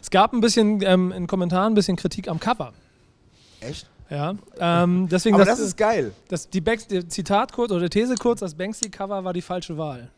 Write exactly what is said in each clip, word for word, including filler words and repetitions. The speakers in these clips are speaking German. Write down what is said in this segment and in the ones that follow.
Es gab ein bisschen ähm, in Kommentaren ein bisschen Kritik am Cover. Echt? Ja, ähm, deswegen Aber das, das ist geil. Das, die Banks, die Zitat kurz oder These kurz, das Banksy-Cover war die falsche Wahl.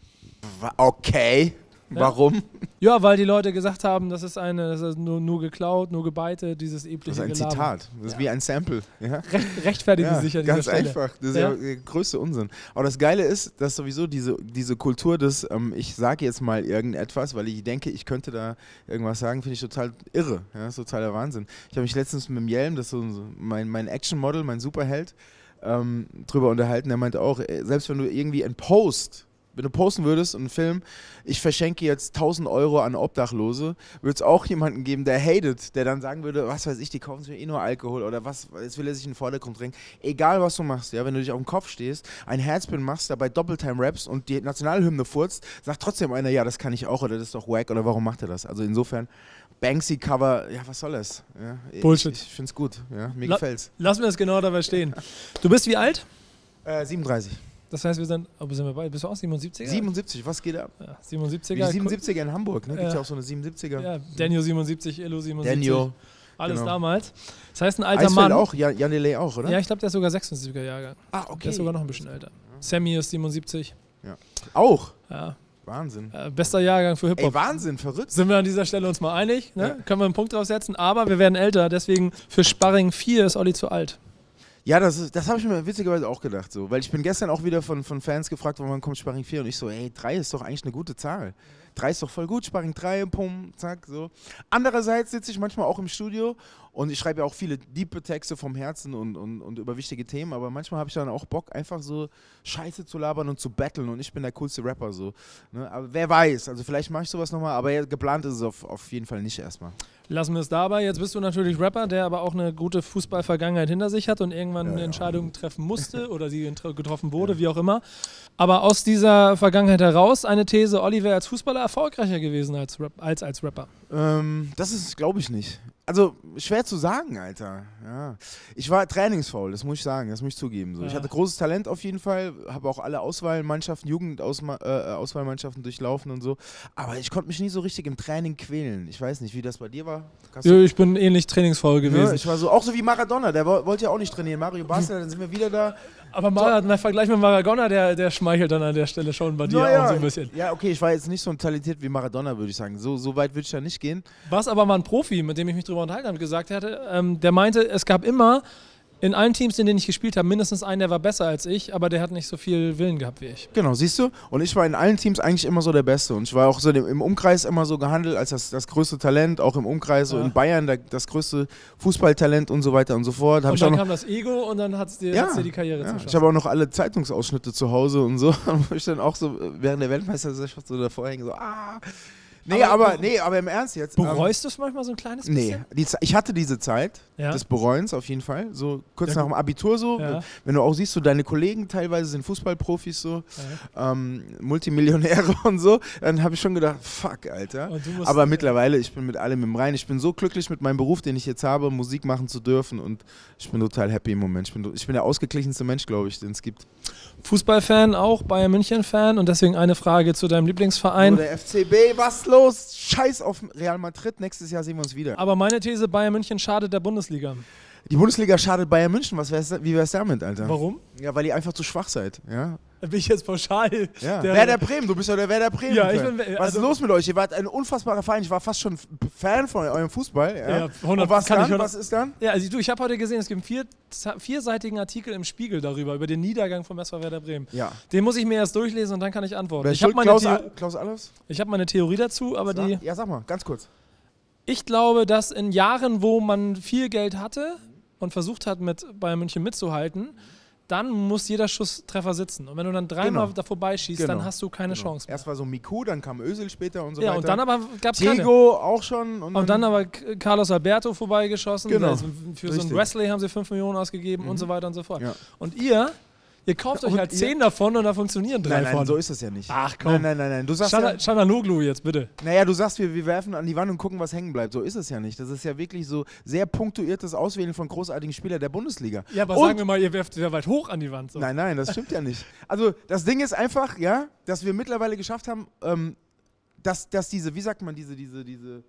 Okay. Ja? Warum? Ja, weil die Leute gesagt haben, das ist eine, das ist nur, nur geklaut, nur gebeitet, dieses übliche Das ist ein Gelaber. Zitat. Das ist Ja. wie ein Sample. Ja? Recht, rechtfertigen Ja, sie sich an ganz dieser Stelle. einfach. Das ist Ja? ja der größte Unsinn. Aber das Geile ist, dass sowieso diese, diese Kultur des, ähm, ich sage jetzt mal irgendetwas, weil ich denke, ich könnte da irgendwas sagen, finde ich total irre. Ja, das ist totaler Wahnsinn. Ich habe mich letztens mit dem Jelm, das ist so mein, mein Action-Model, mein Superheld, ähm, drüber unterhalten. Der meinte auch, ey, selbst wenn du irgendwie ein Post wenn du posten würdest und einen Film, ich verschenke jetzt tausend Euro an Obdachlose, würde es auch jemanden geben, der hatet, der dann sagen würde, was weiß ich, die kaufen sich eh nur Alkohol oder was, jetzt will er sich in den Vordergrund drängen. Egal, was du machst, ja, wenn du dich auf den Kopf stehst, ein Herzspin machst, dabei Doppeltime rappst und die Nationalhymne furzt, sagt trotzdem einer, ja, das kann ich auch oder das ist doch wack oder warum macht er das? Also insofern, Banksy-Cover, ja, was soll das? Ja, Bullshit. Ich, ich finde es gut, ja, mir La gefällt's. Lass mir das genau dabei stehen. Du bist wie alt? Äh, siebenunddreißig. Das heißt, wir sind, oh, sind wir bei, bist du auch siebenundsiebziger? siebenundsiebzig, was geht ab? Ja, siebenundsiebziger. Wie siebenundsiebziger in Hamburg, ne? Gibt Ja. ja auch so eine siebenundsiebziger. Ja, Daniel siebenundsiebzig, Illu siebenundsiebzig. Daniel. Alles genau. damals. Das heißt, ein alter Eisfeld Mann. auch, Jan, Jan Delay auch, oder? Ja, ich glaube, der ist sogar sechsundsiebziger Jahrgang. Ah, okay. Der ist sogar noch ein bisschen älter. Sammy ist siebenundsiebzig. Ja. Auch? Ja. Wahnsinn. Äh, bester Jahrgang für Hip-Hop. Ey, Wahnsinn, verrückt. Sind wir an dieser Stelle uns mal einig? Ne? Ja. Können wir einen Punkt draufsetzen. Aber wir werden älter, deswegen für Sparring vier ist Olli zu alt. Ja, das, ist- das habe ich mir witzigerweise auch gedacht, so. Weil ich bin gestern auch wieder von, von Fans gefragt, wann kommt Sparring vier und ich so, ey, drei ist doch eigentlich eine gute Zahl. drei ist doch voll gut, Sparring drei, pum, zack, so. Andererseits sitze ich manchmal auch im Studio und ich schreibe ja auch viele diepe Texte vom Herzen und, und, und über wichtige Themen, aber manchmal habe ich dann auch Bock, einfach so Scheiße zu labern und zu battlen und ich bin der coolste Rapper, so. Ne? Aber wer weiß, also vielleicht mache ich sowas nochmal, aber ja, geplant ist es auf, auf jeden Fall nicht erstmal. Lassen wir es dabei. Jetzt bist du natürlich Rapper, der aber auch eine gute Fußballvergangenheit hinter sich hat und irgendwann Ja, eine ja. Entscheidung treffen musste oder sie ent- getroffen wurde, wie auch immer. Aber aus dieser Vergangenheit heraus eine These, Olli wäre als Fußballer erfolgreicher gewesen als, Rap als als Rapper. Ähm, das ist, glaube ich, nicht. Also, schwer zu sagen, Alter. Ja. Ich war trainingsfaul, das muss ich sagen, das muss ich zugeben. So. Ja. Ich hatte großes Talent auf jeden Fall, habe auch alle Auswahlmannschaften, Jugendauswahlmannschaften äh, durchlaufen und so. Aber ich konnte mich nie so richtig im Training quälen. Ich weiß nicht, wie das bei dir war. Hast Ja, du- ich bin ähnlich trainingsfaul gewesen. Ja, ich war so, auch so wie Maradona, der wo- wollte ja auch nicht trainieren. Mario Basler, dann sind wir wieder da. Aber Mar mein Vergleich mit Maradona, der, der schmeichelt dann an der Stelle schon bei dir Naja, auch so ein bisschen. Ja, okay, ich war jetzt nicht so talentiert wie Maradona, würde ich sagen. So, so weit würde ich da nicht gehen. Was aber mal ein Profi, mit dem ich mich drüber unterhalten habe, gesagt hatte, ähm, der meinte, es gab immer in allen Teams, in denen ich gespielt habe, mindestens einen, der war besser als ich, aber der hat nicht so viel Willen gehabt wie ich. Genau, siehst du? Und ich war in allen Teams eigentlich immer so der Beste. Und ich war auch so im Umkreis immer so gehandelt als das, das größte Talent, auch im Umkreis, so Ja. in Bayern der, das größte Fußballtalent und so weiter und so fort. Hab Und ich dann auch noch, kam das Ego und dann hat es dir, ja, hat's dir die Karriere ja, zerschossen. ich habe auch noch alle Zeitungsausschnitte zu Hause und so, wo ich dann auch so während der Weltmeisterschaft so davor hänge, so, ah. Nee, Aber- aber, nee, aber im Ernst jetzt. ähm, Bereust du es manchmal so ein kleines Nee, bisschen? die, Ze- ich hatte diese Zeit Ja. des Bereuens auf jeden Fall, so kurz Ja, nach gut. dem Abitur so, Ja. wenn du auch siehst, so deine Kollegen teilweise sind Fußballprofis so, Ja. ähm, Multimillionäre und so, dann habe ich schon gedacht, fuck, Alter. Und du musst- Aber mittlerweile, ich bin mit allem im Rein, ich bin so glücklich mit meinem Beruf, den ich jetzt habe, Musik machen zu dürfen und ich bin total happy im Moment. Ich bin, ich bin der ausgeglichenste Mensch, glaube ich, den es gibt. Fußballfan auch, Bayern München-Fan und deswegen eine Frage zu deinem Lieblingsverein. Oh, der F C B, was los? Scheiß auf Real Madrid, nächstes Jahr sehen wir uns wieder. Aber meine These, Bayern München schadet der Bundesliga. Die Bundesliga schadet Bayern München, was wär's, wie wär's damit, Alter? Warum? Ja, weil ihr einfach zu schwach seid, ja. Da bin ich jetzt pauschal. Ja. Der- Werder Bremen, du bist ja der Werder Bremen. Ja, ich Fan. bin- Was also- ist los mit euch? Ihr wart ein unfassbarer Verein. Ich war fast schon Fan von eurem Fußball. Ja. Ja, hundert Und was kann ich dann? hundert Was ist dann? Ja, also du, ich habe heute gesehen, es gibt einen vier, vierseitigen Artikel im Spiegel darüber, über den Niedergang vom S V Werder Bremen. Ja. Den muss ich mir erst durchlesen und dann kann ich antworten. Wer Ich habe schuld? meine, Klaus, Theo A- Klaus Allofs? ich hab meine Theorie dazu, aber die, Ja, sag mal, ganz kurz. ich glaube, dass in Jahren, wo man viel Geld hatte und versucht hat, mit Bayern München mitzuhalten, dann muss jeder Schusstreffer sitzen. Und wenn du dann dreimal Genau. da vorbeischießt, Genau. dann hast du keine Genau. Chance mehr. Erst war so Miku, dann kam Özil später und so Ja, weiter. und dann aber gab es keine. Diego auch schon. Und, Und dann aber K- Carlos Alberto vorbeigeschossen. Genau. Also für so Richtig. ein Wesley haben sie fünf Millionen ausgegeben und so weiter und so fort. Ja. Und ihr, ihr kauft euch Und halt ihr- zehn davon und da funktionieren drei Nein, nein, von. so ist das ja nicht. Ach, komm. Nein, nein, nein, nein. Du sagst Chana- ja, Chananoglu jetzt, bitte. naja, du sagst, wir, wir werfen an die Wand und gucken, was hängen bleibt. So ist es ja nicht. Das ist ja wirklich so sehr punktuiertes Auswählen von großartigen Spielern der Bundesliga. Ja, aber Und- sagen wir mal, ihr werft sehr weit hoch an die Wand. So. Nein, nein, das stimmt ja nicht. Also das Ding ist einfach, ja, dass wir mittlerweile geschafft haben, ähm, dass, dass diese, wie sagt man, diese, diese, diese,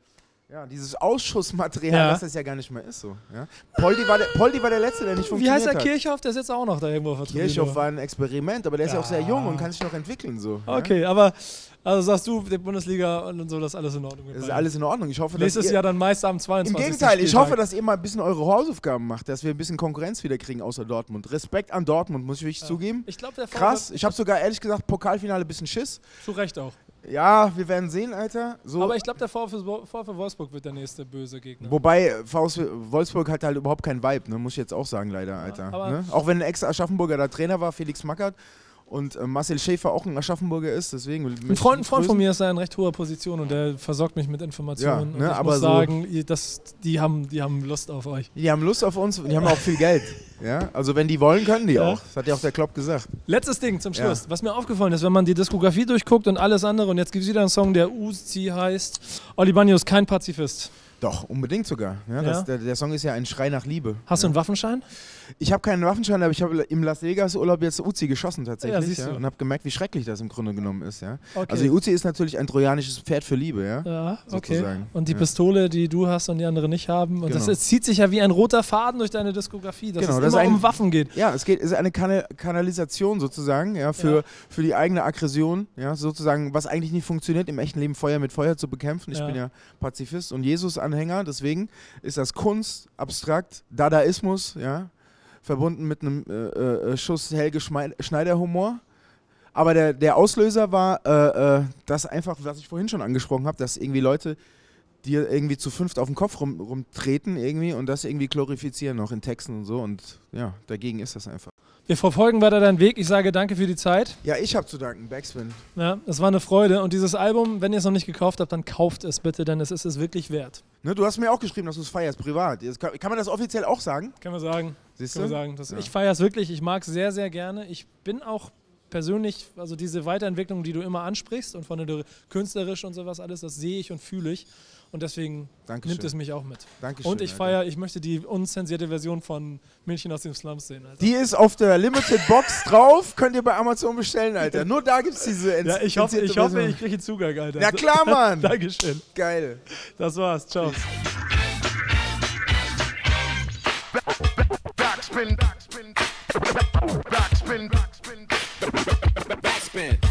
Ja, dieses Ausschussmaterial, Ja. dass das ja gar nicht mehr ist so. Ja? Poldi, war der, Poldi war der Letzte, der nicht Wie funktioniert heißt der hat. Kirchhoff? Der sitzt auch noch da irgendwo auf der Tribüne. Kirchhoff war ein Experiment, aber der ist ja Ja. auch sehr jung und kann sich noch entwickeln. So, ja? Okay, aber also sagst du, die Bundesliga und so, das ist alles in Ordnung. mit Das ist beiden. alles in Ordnung. Ich hoffe, dass Nächstes ihr, Jahr dann meist am Im zweiundzwanzigsten Gegenteil, ich Spieltag. hoffe, dass ihr mal ein bisschen eure Hausaufgaben macht, dass wir ein bisschen Konkurrenz wieder kriegen außer Dortmund. Respekt an Dortmund, muss ich wirklich Ja. zugeben. Ich glaube, der Krass, VfL ich habe sogar ehrlich gesagt Pokalfinale ein bisschen Schiss. zu Recht auch. Ja, wir werden sehen, Alter. So, Aber ich glaube, der VfL Wo- VfL Wolfsburg wird der nächste böse Gegner. wobei VfL Wolfsburg hat halt überhaupt keinen Vibe, ne? Muss ich jetzt auch sagen, leider, Alter. aber- Ne? Auch wenn ein Ex-Aschaffenburger da Trainer war, Felix Magath, und äh, Marcel Schäfer auch ein Aschaffenburger ist, deswegen. Ein Freund, ein Freund von mir ist da in recht hoher Position und der versorgt mich mit Informationen. Ja, und ne, ich aber muss so- sagen, ihr- das, die, haben, die haben Lust auf euch. Die haben Lust auf uns und die haben auch viel Geld. Ja? Also wenn die wollen, können die Ja. auch. Das hat ja auch der Klopp gesagt. Letztes Ding zum Schluss. Ja. Was mir aufgefallen ist, wenn man die Diskografie durchguckt und alles andere, und jetzt gibt es wieder einen Song, der Uzi heißt. Oli Banjo ist kein Pazifist. Doch, unbedingt sogar. Ja, Ja. das, der, der Song ist ja ein Schrei nach Liebe. Hast ja. du einen Waffenschein? Ich habe keinen Waffenschein, aber ich habe im Las Vegas Urlaub jetzt Uzi geschossen Ja, tatsächlich. siehst Ja, du. und habe gemerkt, wie schrecklich das im Grunde genommen ist. Ja. Okay. Also die Uzi ist natürlich ein trojanisches Pferd für Liebe. Ja. Ja, okay. sozusagen. Und die Ja. Pistole, die du hast und die andere nicht haben. Und das, Genau. es zieht sich ja wie ein roter Faden durch deine Diskografie, dass Genau, es das immer ist ein- um Waffen geht. Ja, es geht, ist eine Kana Kanalisation sozusagen, ja, für, Ja. für die eigene Aggression, ja, sozusagen, was eigentlich nicht funktioniert, im echten Leben Feuer mit Feuer zu bekämpfen. Ich Ja. bin ja Pazifist und Jesus-Anhänger, deswegen ist das Kunst, abstrakt, Dadaismus, ja, verbunden mit einem äh, äh, Schuss Helge Schmei- Schneider-Humor. Aber der, der Auslöser war äh, äh, das einfach, was ich vorhin schon angesprochen habe, dass irgendwie Leute dir irgendwie zu fünft auf den Kopf rum, rumtreten irgendwie und das irgendwie glorifizieren noch in Texten und so und ja, dagegen ist das einfach. Wir verfolgen weiter deinen Weg. Ich sage danke für die Zeit. Ja, ich habe zu danken, Backspin. Ja, es war eine Freude. Und dieses Album, wenn ihr es noch nicht gekauft habt, dann kauft es bitte, denn es ist es wirklich wert. Ne, du hast mir auch geschrieben, dass du es feierst, privat. Jetzt kann, kann man das offiziell auch sagen? Kann man sagen. Siehst Kann man du? sagen. Das, Ja. Ich feiere es wirklich. Ich mag es sehr, sehr gerne. Ich bin auch persönlich, also diese Weiterentwicklung, die du immer ansprichst und von der künstlerisch und sowas alles, das sehe ich und fühle ich. Und deswegen Dankeschön. nimmt es mich auch mit. Dankeschön, Und ich Alter. feiere, ich möchte die unzensierte Version von Mädchen aus dem Slums sehen. Alter. Die ist auf der Limited Box drauf, könnt ihr bei Amazon bestellen, Alter. Nur da gibt es diese ent- Ja, ich hoffe, zensierte ich hoffe, Version. ich kriege Zugang, Alter. Ja klar, Mann. Dankeschön. Geil. Das war's. Ciao. Backspin, backspin, backspin, backspin, backspin.